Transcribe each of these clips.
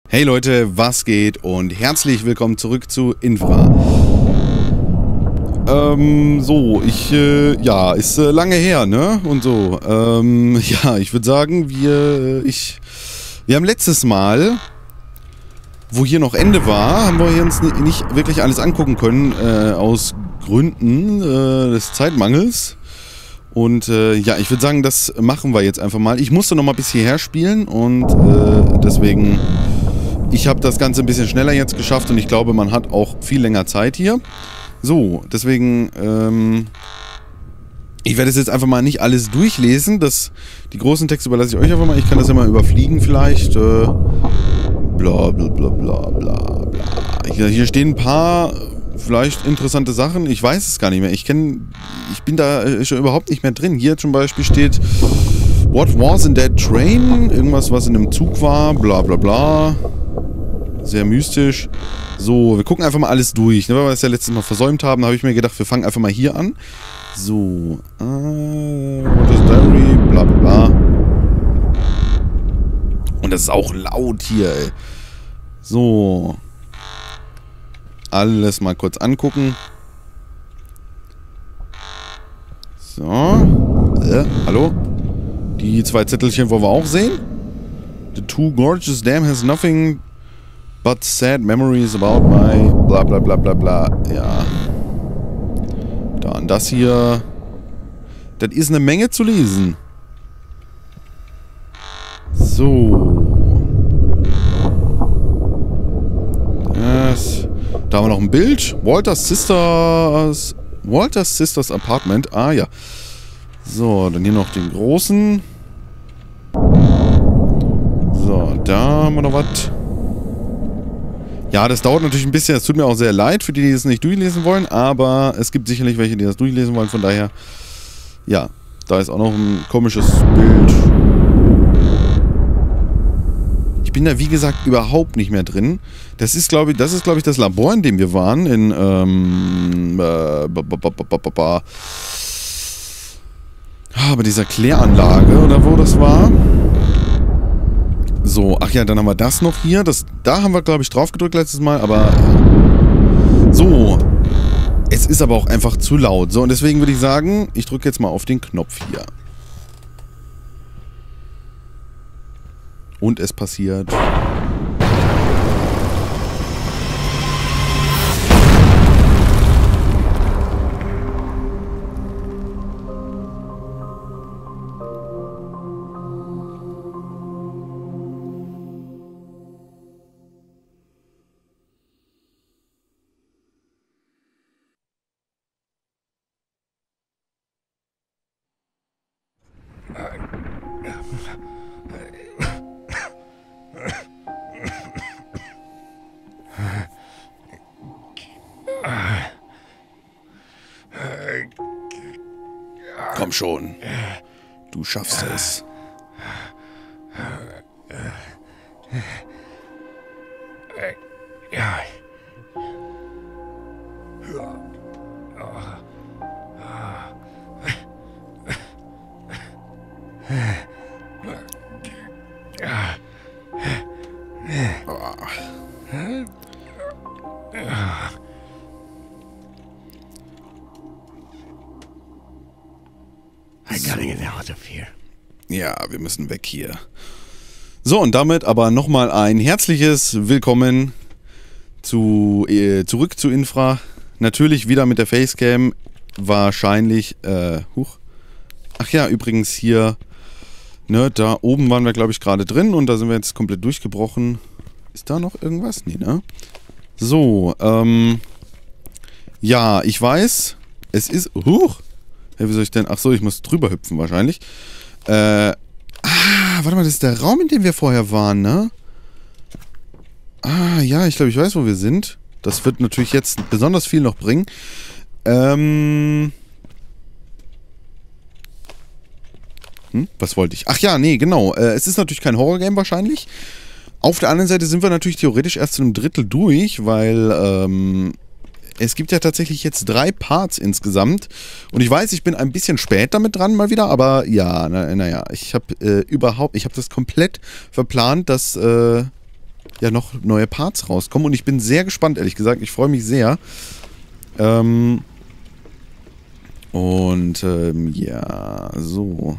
Hey Leute, was geht und herzlich willkommen zurück zu Infra. Ist lange her, ne? Und so, ja, ich würde sagen, wir haben letztes Mal, wo hier noch Ende war, haben wir hier uns nicht wirklich alles angucken können, aus Gründen des Zeitmangels. Und ja, ich würde sagen, das machen wir jetzt einfach mal. Ich musste noch mal bis hierher spielen und deswegen, ich habe das Ganze ein bisschen schneller jetzt geschafft und ich glaube, man hat auch viel länger Zeit hier. So, deswegen, ich werde es jetzt einfach mal nicht alles durchlesen. Die großen Texte überlasse ich euch einfach mal. Ich kann das ja mal überfliegen vielleicht. Bla bla bla bla bla bla. Hier stehen ein paar vielleicht interessante Sachen. Ich weiß es gar nicht mehr. Ich bin da schon überhaupt nicht mehr drin. Hier zum Beispiel steht What was in that train? Irgendwas, was in einem Zug war. Bla bla bla. Sehr mystisch. So, wir gucken einfach mal alles durch. Ne, weil wir das ja letztes Mal versäumt haben, habe ich mir gedacht, wir fangen einfach mal hier an. So. Waters Diary. Bla bla bla. Und das ist auch laut hier, ey. So. Alles mal kurz angucken. So. Hallo? Die zwei Zettelchen wollen wir auch sehen. The too gorgeous dam has nothing but sad memories about my bla bla bla bla bla. Ja. Dann das hier. Das ist eine Menge zu lesen. So. Da haben wir noch ein Bild. Walter's Sisters Apartment. Ah ja. So, dann hier noch den großen. So, da haben wir noch was. Ja, das dauert natürlich ein bisschen. Es tut mir auch sehr leid für die, die es nicht durchlesen wollen. Aber es gibt sicherlich welche, die das durchlesen wollen. Von daher, ja, da ist auch noch ein komisches Bild. Ich bin da, wie gesagt, überhaupt nicht mehr drin. Das ist, glaube ich, das Labor, in dem wir waren. In, bei dieser Kläranlage, oder wo das war. So, ach ja, dann haben wir das noch hier. Da haben wir, glaube ich, drauf gedrückt letztes Mal, aber... So. Es ist aber auch einfach zu laut. So, und deswegen würde ich sagen, ich drücke jetzt mal auf den Knopf hier. Und es passiert... Komm schon. Du schaffst es. Ja, wir müssen weg hier. So, und damit aber nochmal ein herzliches Willkommen zurück zu Infra. Natürlich wieder mit der Facecam. Wahrscheinlich, Ach ja, übrigens hier, ne, da oben waren wir, glaube ich, gerade drin und da sind wir jetzt komplett durchgebrochen. Ist da noch irgendwas? Nee, ne? So, ja, ich weiß, es ist... Wie soll ich denn... Ach so, ich muss drüber hüpfen wahrscheinlich. Warte mal, das ist der Raum, in dem wir vorher waren, ne? Ah, ja, ich glaube, ich weiß, wo wir sind. Das wird natürlich jetzt besonders viel noch bringen. Was wollte ich? Ach ja, nee, genau. Es ist natürlich kein Horrorgame wahrscheinlich. Auf der anderen Seite sind wir natürlich theoretisch erst zu einem Drittel durch, weil, es gibt ja tatsächlich jetzt 3 Parts insgesamt. Und ich weiß, ich bin ein bisschen spät damit dran mal wieder, aber ja, naja, ich habe das komplett verplant, dass ja noch neue Parts rauskommen. Und ich bin sehr gespannt, ehrlich gesagt. Ich freue mich sehr. Ja, so.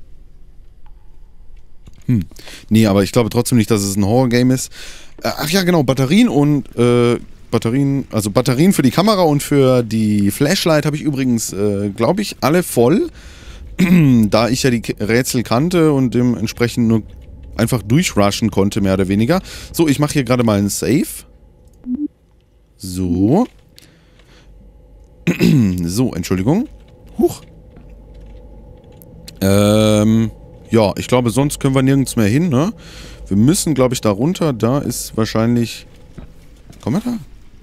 Nee, aber ich glaube trotzdem nicht, dass es ein Horror-Game ist. Ach ja, genau, Batterien und, Batterien für die Kamera und für die Flashlight habe ich übrigens, glaube ich, alle voll. Da ich ja die Rätsel kannte und dementsprechend nur einfach durchrushen konnte, mehr oder weniger. So, ich mache hier gerade mal einen Save. So. So, Entschuldigung. Huch. Ja, ich glaube, sonst können wir nirgends mehr hin, ne? Wir müssen, glaube ich, da runter. Da ist wahrscheinlich... Kommen wir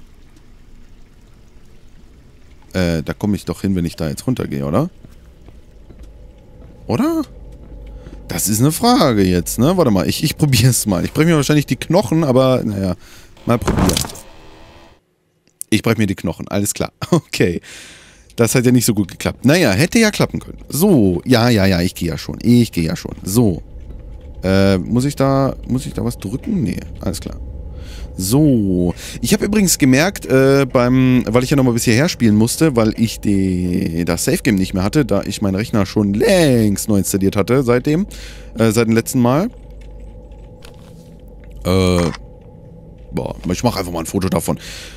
da? Da komme ich doch hin, wenn ich da jetzt runtergehe, oder? Oder? Das ist eine Frage jetzt, ne? Warte mal, ich probiere es mal. Ich breche mir wahrscheinlich die Knochen, aber, naja, mal probieren. Ich breche mir die Knochen, alles klar. Okay. Das hat ja nicht so gut geklappt. Naja, hätte ja klappen können. So, ja, ich gehe ja schon. So. Muss ich da was drücken? Nee, alles klar. So. Ich habe übrigens gemerkt, weil ich ja nochmal bis hierher spielen musste, weil ich das Safe-Game nicht mehr hatte, da ich meinen Rechner schon längst neu installiert hatte seit dem letzten Mal. Ich mache einfach mal ein Foto davon.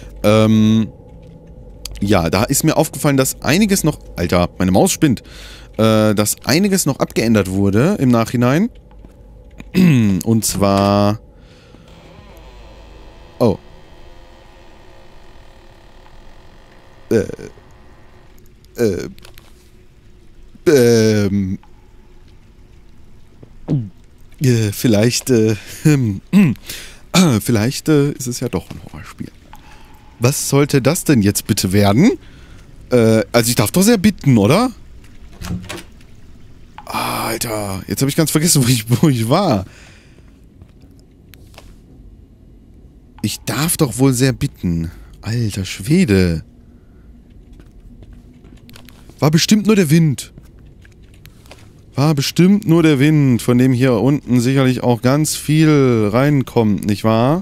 Ja, da ist mir aufgefallen, dass einiges noch... Alter, meine Maus spinnt. Dass einiges noch abgeändert wurde im Nachhinein. Und zwar... Oh. Vielleicht ist es ja doch ein Horrorspiel. Was sollte das denn jetzt bitte werden? Also ich darf doch sehr bitten, oder? Alter, jetzt habe ich ganz vergessen, wo ich war. Ich darf doch wohl sehr bitten. Alter Schwede. War bestimmt nur der Wind. Von dem hier unten sicherlich auch ganz viel reinkommt, nicht wahr?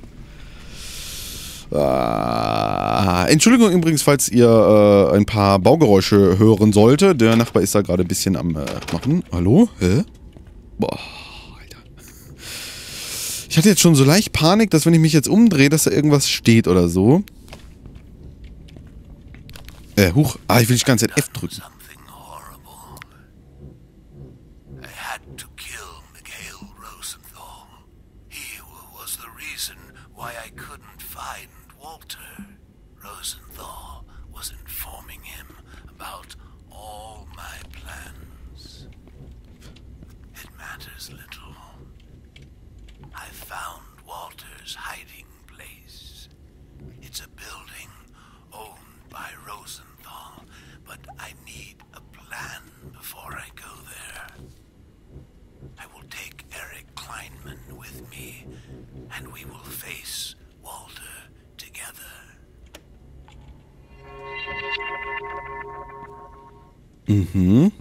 Entschuldigung übrigens, falls ihr ein paar Baugeräusche hören sollte. Der Nachbar ist da gerade ein bisschen am machen. Hallo? Hä? Boah, Alter. Ich hatte jetzt schon so leicht Panik, dass wenn ich mich jetzt umdrehe, dass da irgendwas steht oder so. Huch. Ich will die ganze Zeit F drücken. Mhm.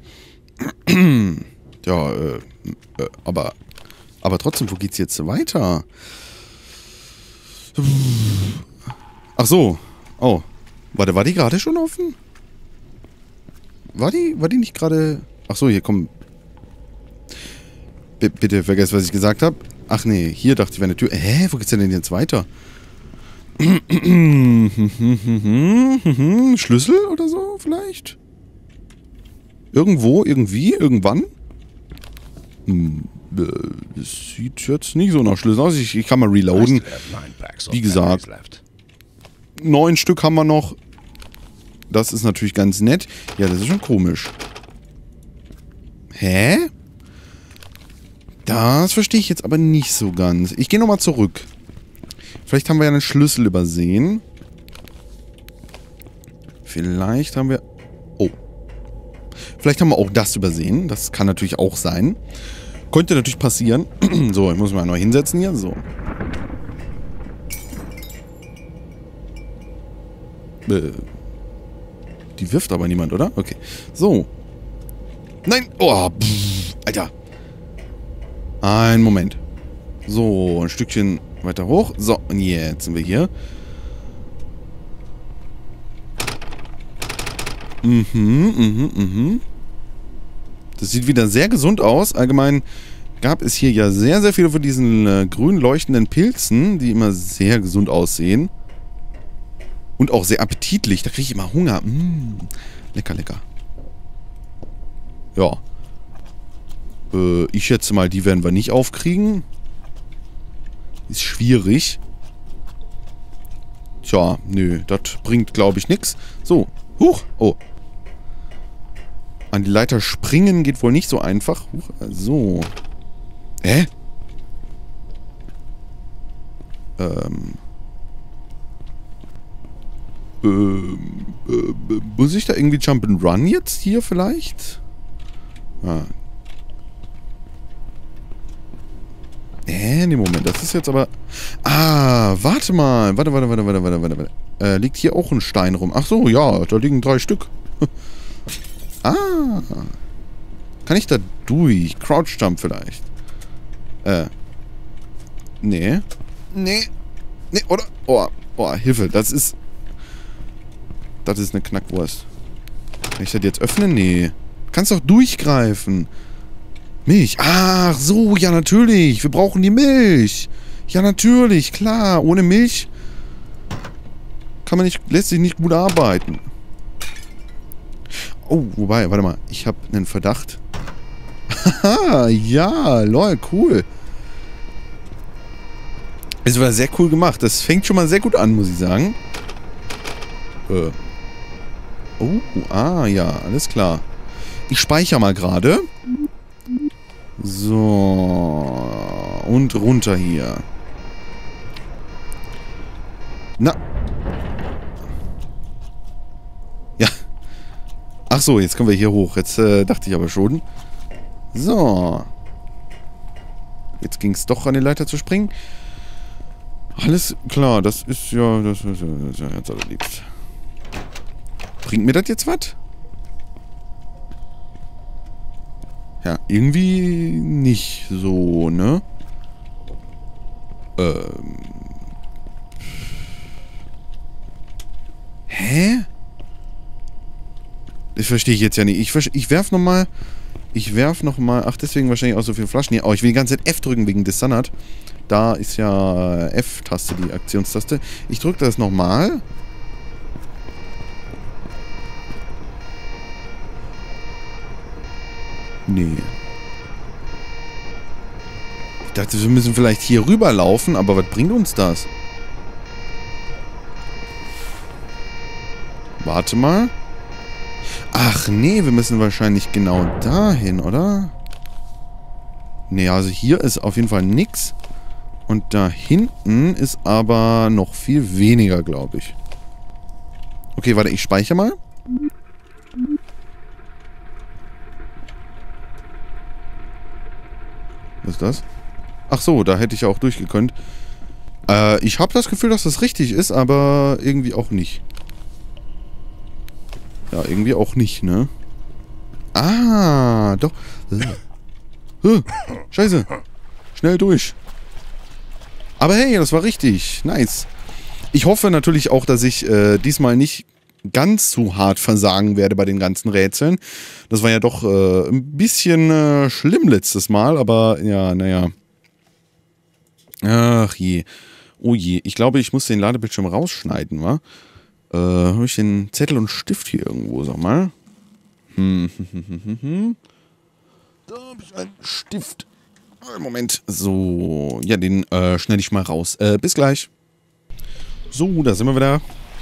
Ja, aber trotzdem, wo geht's jetzt weiter? Ach so. Oh. Warte, war die gerade schon offen? War die nicht gerade... Ach so, hier, komm. Bitte vergesst, was ich gesagt habe. Ach nee, hier dachte ich, wäre eine Tür. Wo geht's denn jetzt weiter? Schlüssel oder so, vielleicht? Irgendwo, irgendwie, irgendwann? Das sieht jetzt nicht so nach Schlüssel aus. Ich kann mal reloaden. Wie gesagt, 9 Stück haben wir noch. Das ist natürlich ganz nett. Ja, das ist schon komisch. Hä? Das verstehe ich jetzt aber nicht so ganz. Ich gehe nochmal zurück. Vielleicht haben wir ja einen Schlüssel übersehen. Vielleicht haben wir... Oh. Vielleicht haben wir auch das übersehen. Das kann natürlich auch sein. Könnte natürlich passieren. So, ich muss mal neu hinsetzen hier. So. Die wirft aber niemand, oder? Okay. So. Nein! Oh, Alter. Ein Moment. So, ein Stückchen weiter hoch. So, und jetzt sind wir hier. Das sieht wieder sehr gesund aus. Allgemein gab es hier ja sehr, sehr viele von diesen grün leuchtenden Pilzen, die immer sehr gesund aussehen. Und auch sehr appetitlich. Da kriege ich immer Hunger. Lecker, lecker. Ja. Ich schätze mal, die werden wir nicht aufkriegen. Ist schwierig. Tja, nö. Das bringt, glaube ich, nichts. So. Huch. Oh. An die Leiter springen geht wohl nicht so einfach. Huch. So. Hä? Muss ich da irgendwie Jump'n'Run jetzt hier vielleicht? Ah. Nee, Moment, das ist jetzt aber... Ah, warte mal. Warte. Liegt hier auch ein Stein rum? Ach so, ja, da liegen 3 Stück. Ah. Kann ich da durch? Crouch Jump vielleicht. Nee. Nee, oder? Oh, Hilfe, das ist eine Knackwurst. Kann ich das jetzt öffnen? Nee. Kannst doch durchgreifen. Milch. Ach so, ja natürlich. Wir brauchen die Milch. Ja natürlich, klar. Ohne Milch lässt sich nicht gut arbeiten. Oh, wobei, warte mal. Ich habe einen Verdacht. Haha, ja, lol, cool. Es war sehr cool gemacht. Das fängt schon mal sehr gut an, muss ich sagen. Oh, ja, alles klar. Ich speichere mal gerade. So. Und runter hier. Na. Ja. Ach so, jetzt kommen wir hier hoch. Jetzt dachte ich aber schon. So. Jetzt ging es doch an die Leiter zu springen. Alles klar, das ist ja ganz allerliebst. Bringt mir das jetzt was? Ja, irgendwie nicht so, ne? Hä? Das verstehe ich jetzt ja nicht. Ich werf nochmal. Ach, deswegen wahrscheinlich auch so viele Flaschen hier. Oh, ich will die ganze Zeit F drücken wegen des Sanat. Da ist ja F-Taste, die Aktionstaste. Ich drücke das nochmal. Nee. Ich dachte, wir müssen vielleicht hier rüberlaufen, aber was bringt uns das? Warte mal. Ach nee, wir müssen wahrscheinlich genau dahin, oder? Nee, also hier ist auf jeden Fall nix. Und da hinten ist aber noch viel weniger, glaube ich. Okay, warte, ich speichere mal. Was ist das? Ach so, da hätte ich ja auch durchgekönnt. Ich habe das Gefühl, dass das richtig ist, aber irgendwie auch nicht. Ja, irgendwie auch nicht, ne? Ah, doch. Scheiße. Schnell durch. Aber hey, das war richtig. Nice. Ich hoffe natürlich auch, dass ich diesmal nicht ganz zu hart versagen werde bei den ganzen Rätseln. Das war ja doch ein bisschen schlimm letztes Mal, aber ja, naja. Ach je. Oh je. Ich glaube, ich muss den Ladebildschirm rausschneiden, wa? Habe ich den Zettel und Stift hier irgendwo, sag mal. Da habe ich einen Stift. Moment. So, ja, den schneide ich mal raus. Bis gleich. So, da sind wir wieder.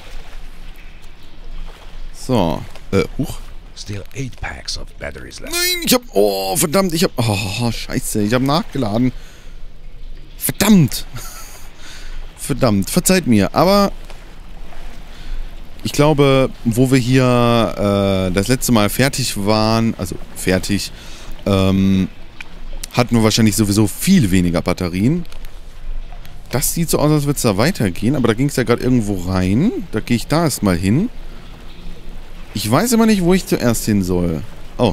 So, huch. Still 8 packs of batteries left. Nein, ich hab, oh, verdammt, oh, scheiße, ich hab nachgeladen. Verdammt. Verdammt, verzeiht mir, aber ich glaube, wo wir hier das letzte Mal fertig waren, also fertig, hatten wir wahrscheinlich sowieso viel weniger Batterien. Das sieht so aus, als würde es da weitergehen, aber da ging es ja gerade irgendwo rein. Da gehe ich da erstmal hin. Ich weiß immer nicht, wo ich zuerst hin soll. Oh.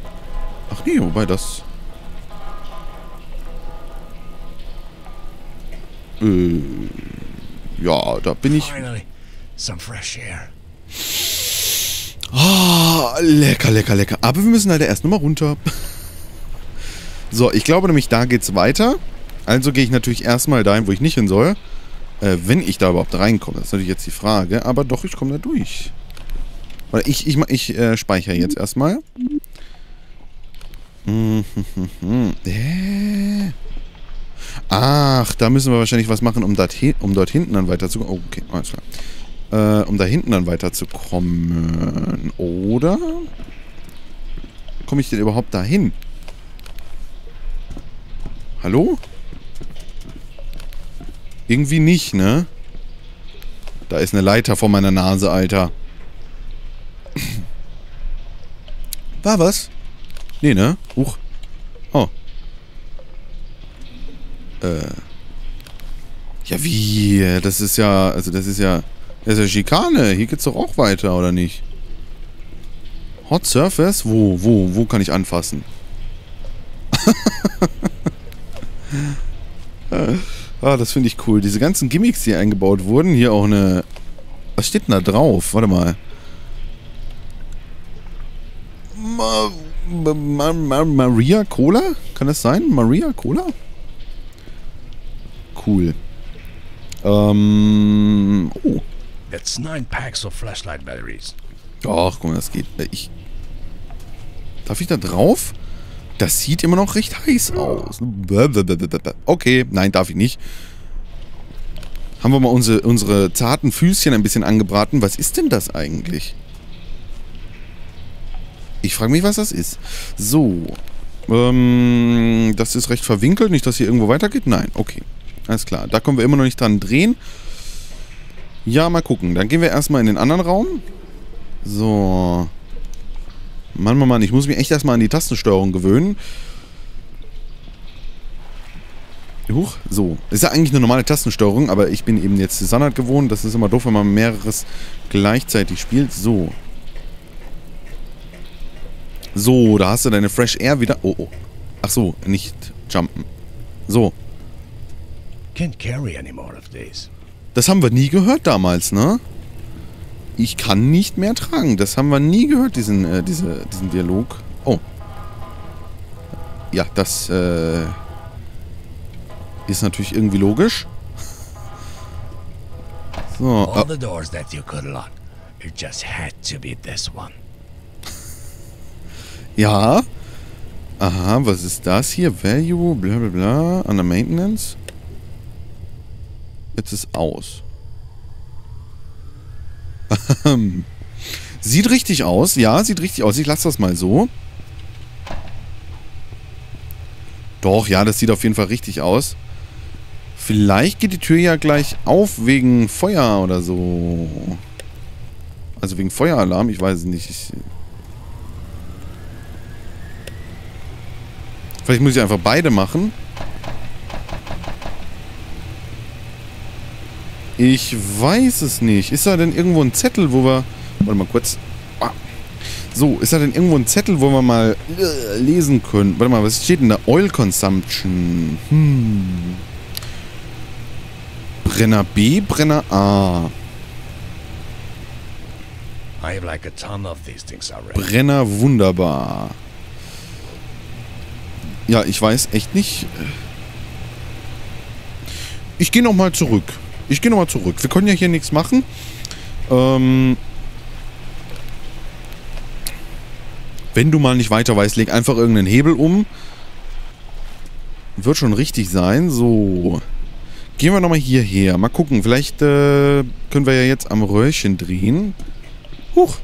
Ach nee, wobei das... Ja, da bin ich... Finally, some fresh air. Ah, lecker, lecker, lecker. Aber wir müssen halt erst nochmal runter. So, ich glaube nämlich, da geht's weiter. Also gehe ich natürlich erstmal dahin, wo ich nicht hin soll. Wenn ich da überhaupt reinkomme. Das ist natürlich jetzt die Frage. Aber doch, ich komme da durch. Oder ich speichere jetzt erstmal. Ach, da müssen wir wahrscheinlich was machen, um dort hinten dann weiterzukommen. Oh, okay, alles klar. Um da hinten dann weiterzukommen. Oder? Komme ich denn überhaupt dahin? Hallo? Irgendwie nicht, ne? Da ist eine Leiter vor meiner Nase, Alter. War was? Nee, ne? Huch. Oh. Ja, wie? Das ist ja... Also, das ist ja Schikane. Hier geht's doch auch weiter, oder nicht? Hot Surface? Wo kann ich anfassen? Ah, das finde ich cool. Diese ganzen Gimmicks, die eingebaut wurden. Hier auch eine... Was steht denn da drauf? Warte mal. Maria Cola? Kann das sein? Maria Cola? Cool. Oh. That's 9 packs of flashlight batteries. Ach, guck mal, das geht. Darf ich da drauf? Das sieht immer noch recht heiß aus. Okay, nein, darf ich nicht. Haben wir mal unsere zarten Füßchen ein bisschen angebraten. Was ist denn das eigentlich? Ich frage mich, was das ist. So. Das ist recht verwinkelt. Nicht, dass hier irgendwo weitergeht. Nein, okay. Alles klar. Da kommen wir immer noch nicht dran drehen. Ja, mal gucken. Dann gehen wir erstmal in den anderen Raum. So. Mann, ich muss mich echt erstmal an die Tastensteuerung gewöhnen. Huch, so. Ist ja eigentlich eine normale Tastensteuerung, aber ich bin eben jetzt Standard gewohnt. Das ist immer doof, wenn man mehreres gleichzeitig spielt. So. So, da hast du deine Fresh Air wieder. Oh. Ach so, nicht jumpen. So. Can't carry any more of these. Das haben wir nie gehört damals, ne? Ich kann nicht mehr tragen. Das haben wir nie gehört, diesen Dialog. Oh. Ja, das ist natürlich irgendwie logisch. So. All the doors that you could lock. It just had to be this one. Ja. Aha, was ist das hier? Value, bla bla bla. Under Maintenance. Jetzt ist aus. Sieht richtig aus. Ja, sieht richtig aus. Ich lasse das mal so. Doch, ja, das sieht auf jeden Fall richtig aus. Vielleicht geht die Tür ja gleich auf wegen Feuer oder so. Also wegen Feueralarm, ich weiß es nicht. Vielleicht muss ich einfach beide machen. Ich weiß es nicht. Ist da denn irgendwo ein Zettel, wo wir... Warte mal kurz. So, ist da denn irgendwo ein Zettel, wo wir mal lesen können? Warte mal, was steht denn da? Oil Consumption. Brenner B, Brenner A. I have like a ton of these things already. Brenner, wunderbar. Ja, ich weiß echt nicht. Ich gehe nochmal zurück. Wir können ja hier nichts machen. Wenn du mal nicht weiter weißt, leg einfach irgendeinen Hebel um. Wird schon richtig sein. So. Gehen wir nochmal hierher. Mal gucken. Vielleicht können wir ja jetzt am Röhrchen drehen. Huch.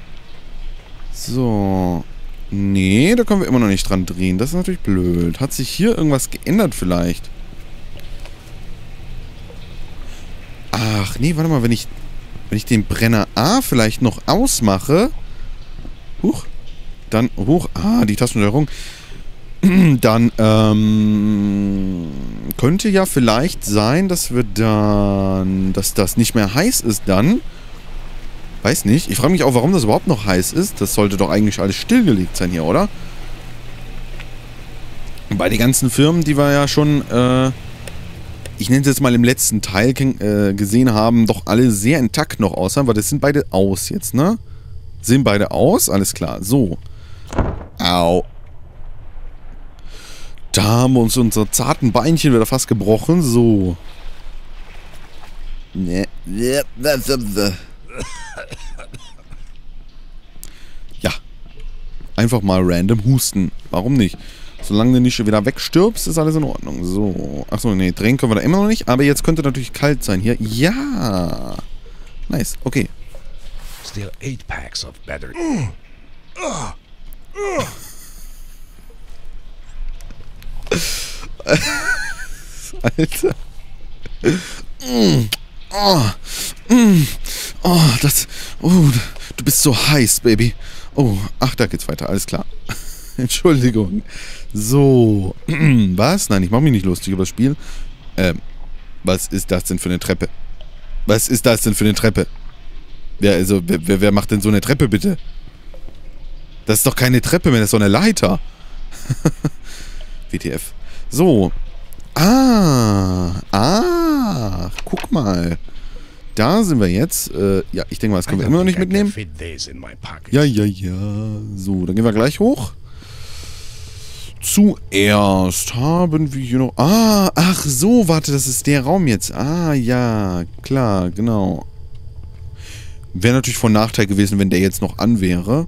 So. Nee, da können wir immer noch nicht dran drehen. Das ist natürlich blöd. Hat sich hier irgendwas geändert vielleicht? Ach, nee, warte mal. Wenn ich den Brenner A vielleicht noch ausmache. Huch. Dann, die Tastensteuerung. Dann, könnte ja vielleicht sein, dass das nicht mehr heiß ist dann. Weiß nicht. Ich frage mich auch, warum das überhaupt noch heiß ist. Das sollte doch eigentlich alles stillgelegt sein hier, oder? Bei den ganzen Firmen, die wir ja schon ich nenne es jetzt mal im letzten Teil gesehen haben, doch alle sehr intakt noch aussahen, weil das sind beide aus jetzt, ne? Sind beide aus? Alles klar. So. Au. Da haben wir uns unsere zarten Beinchen wieder fast gebrochen. So. Ja. Einfach mal random husten. Warum nicht? Solange du nicht schon wieder wegstirbst, ist alles in Ordnung. So. Achso, nee, drehen können wir da immer noch nicht. Aber jetzt könnte natürlich kalt sein hier. Ja. Nice. Okay. Still 8 packs of battery. Alter. Das. Oh, du bist so heiß, Baby. Oh, ach, da geht's weiter. Alles klar. Entschuldigung. So. Was? Nein, ich mach mich nicht lustig über das Spiel. Was ist das denn für eine Treppe? Was ist das denn für eine Treppe? Wer macht denn so eine Treppe, bitte? Das ist doch keine Treppe mehr, das ist doch eine Leiter. WTF. So. Guck mal. Da sind wir jetzt. Ja, ich denke mal, das können wir immer noch nicht mitnehmen. Ja. So, dann gehen wir gleich hoch. Zuerst haben wir hier noch... ach so, warte, das ist der Raum jetzt. Ja, klar, genau. Wäre natürlich von Nachteil gewesen, wenn der jetzt noch an wäre.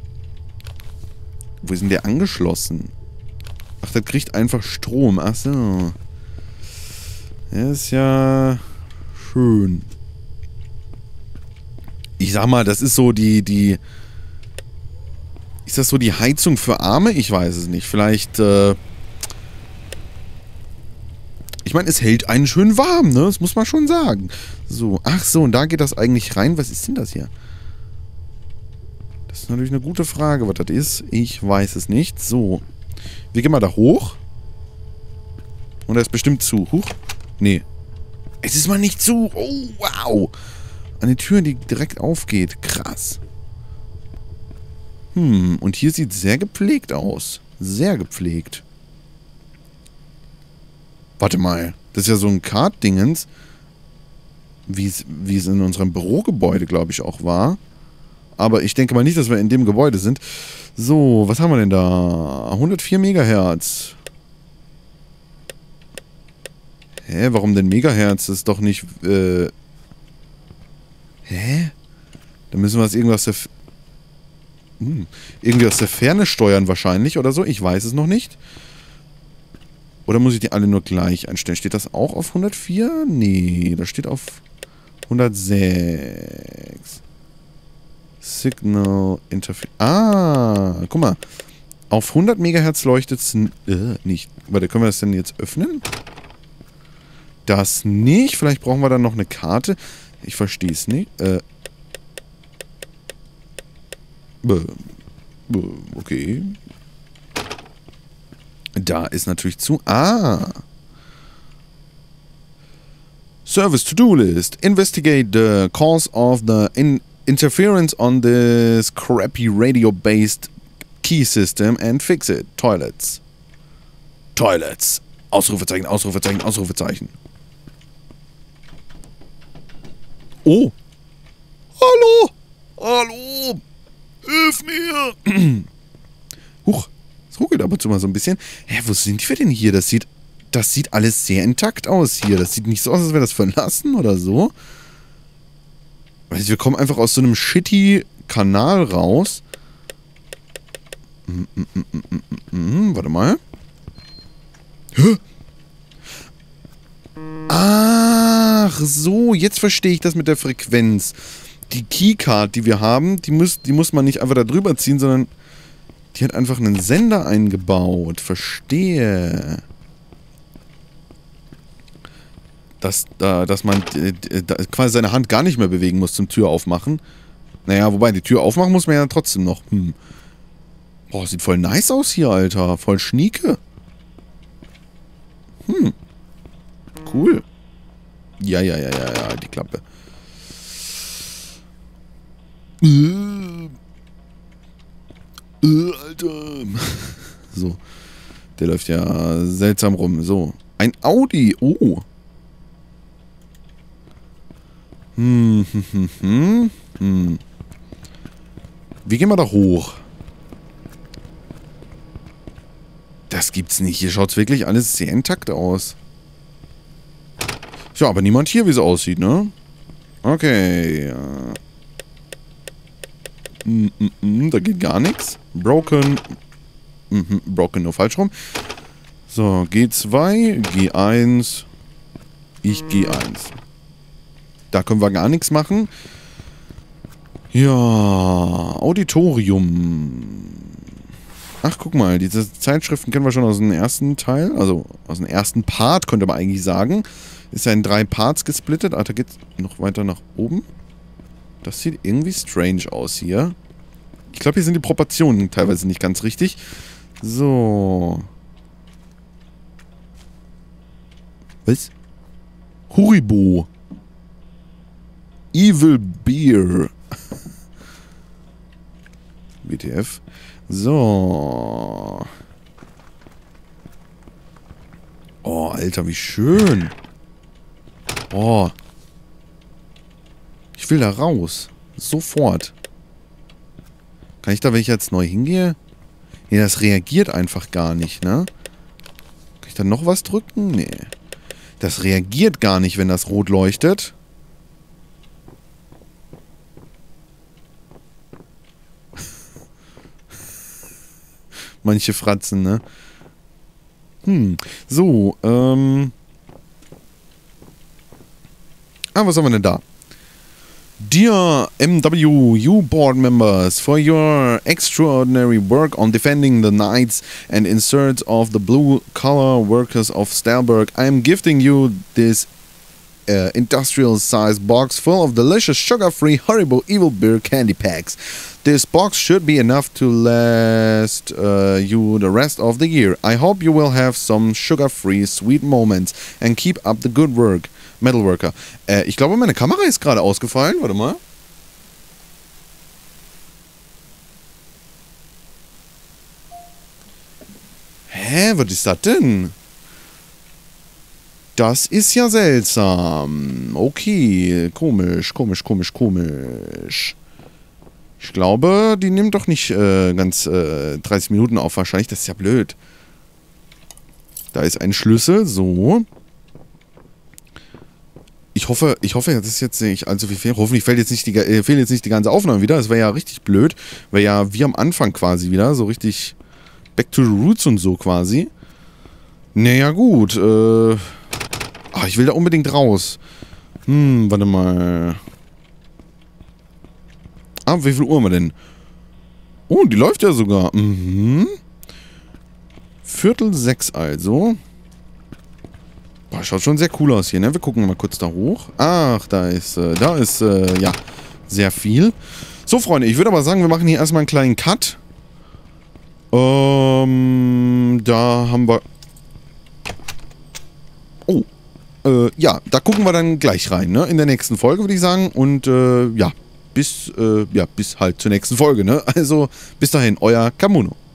Wo ist denn der angeschlossen? Ach, das kriegt einfach Strom. Ach so. Das ist ja schön. Ich sag mal, das ist so die... Ist das so die Heizung für Arme? Ich weiß es nicht. Vielleicht, ich meine, es hält einen schön warm, ne? Das muss man schon sagen. So, ach so, und da geht das eigentlich rein. Was ist denn das hier? Das ist natürlich eine gute Frage, was das ist. Ich weiß es nicht. So. Wir gehen mal da hoch. Und da ist bestimmt zu. Huch. Nee. Es ist mal nicht zu. Oh, wow. Eine Tür, die direkt aufgeht. Krass. Und hier sieht es sehr gepflegt aus. Sehr gepflegt. Warte mal. Das ist ja so ein Kart-Dingens. Wie es in unserem Bürogebäude, glaube ich, auch war. Aber ich denke mal nicht, dass wir in dem Gebäude sind. So, was haben wir denn da? 104 Megahertz. Hä, warum denn Megahertz? Das ist doch nicht... Hä? Da müssen wir es irgendwie aus der Ferne steuern wahrscheinlich oder so. Ich weiß es noch nicht. Oder muss ich die alle nur gleich einstellen? Steht das auch auf 104? Nee, das steht auf 106. Signal Interference. Guck mal. Auf 100 Megahertz leuchtet es nicht. Warte, können wir das denn jetzt öffnen? Das nicht. Vielleicht brauchen wir dann noch eine Karte. Ich verstehe es nicht. Okay. Da ist natürlich zu... Service To-Do List. Investigate the cause of the interference on this crappy radio-based key system and fix it. Toilets. Toilets. Ausrufezeichen, Ausrufezeichen, Ausrufezeichen. Oh. Hallo. Hallo. Hilf mir! Huch, es ruckelt ab und zu mal so ein bisschen. Hä, wo sind wir denn hier? Das sieht alles sehr intakt aus hier. Das sieht nicht so aus, als wäre das verlassen oder so. Also wir kommen einfach aus so einem shitty Kanal raus. Warte mal. Hä? Ach so, jetzt verstehe ich das mit der Frequenz. Die Keycard, die wir haben, die muss man nicht einfach da drüber ziehen, sondern die hat einfach einen Sender eingebaut. Verstehe. Dass man quasi seine Hand gar nicht mehr bewegen muss zum Tür aufmachen. Naja, wobei, die Tür aufmachen muss man ja trotzdem noch. Boah, sieht voll nice aus hier, Alter. Voll schnieke. Cool. Ja, die Klappe. Alter. So. Der läuft ja seltsam rum. So. Ein Audi. Oh. Wie gehen wir da hoch? Das gibt's nicht. Hier schaut's wirklich alles sehr intakt aus. Ja, aber niemand hier, wie es aussieht, ne? Okay. Da geht gar nichts. Broken. Broken nur falsch rum. So, G2, G1. Ich G1. Da können wir gar nichts machen. Ja, Auditorium. Ach, guck mal, diese Zeitschriften kennen wir schon aus dem ersten Teil. Also aus dem ersten Part, könnte man eigentlich sagen. Ist ja in 3 Parts gesplittet. Ah, da geht's noch weiter nach oben. Das sieht irgendwie strange aus hier. Ich glaube, hier sind die Proportionen teilweise nicht ganz richtig. So. Was? Huribo. Evil Beer. WTF. So. Oh, Alter, wie schön. Oh. Ich will da raus. Sofort. Kann ich da, wenn ich jetzt neu hingehe? Nee, das reagiert einfach gar nicht, ne? Kann ich da noch was drücken? Nee. Das reagiert gar nicht, wenn das rot leuchtet. Manche Fratzen, ne? So, was haben wir denn da? Dear MWU board members, for your extraordinary work on defending the knights and inserts of the blue-collar workers of Stalberg, I am gifting you this industrial-sized box full of delicious sugar-free Haribo Evil Beer candy packs. This box should be enough to last you the rest of the year. I hope you will have some sugar-free sweet moments and keep up the good work. Metalworker. Ich glaube, meine Kamera ist gerade ausgefallen. Warte mal. Hä? Was ist das denn? Das ist ja seltsam. Okay. Komisch. Ich glaube, die nimmt doch nicht ganz 30 Minuten auf wahrscheinlich. Das ist ja blöd. Da ist ein Schlüssel. So. Ich hoffe, das ist jetzt nicht allzu viel fehlen. Hoffentlich fehlt jetzt nicht die ganze Aufnahme wieder. Das wäre ja richtig blöd. Wäre ja wie am Anfang quasi wieder. So richtig back to the roots und so quasi. Naja, gut. Ich will da unbedingt raus. Warte mal. Wie viel Uhr haben wir denn? Oh, die läuft ja sogar. 5:45 also. Boah, schaut schon sehr cool aus hier, ne? Wir gucken mal kurz da hoch. Ach, da ist, ja, sehr viel. So, Freunde, ich würde aber sagen, wir machen hier erstmal einen kleinen Cut. Da haben wir... Oh, ja, da gucken wir dann gleich rein, ne? In der nächsten Folge, würde ich sagen. Und, ja, bis halt zur nächsten Folge, ne? Also, bis dahin, euer Kamuno.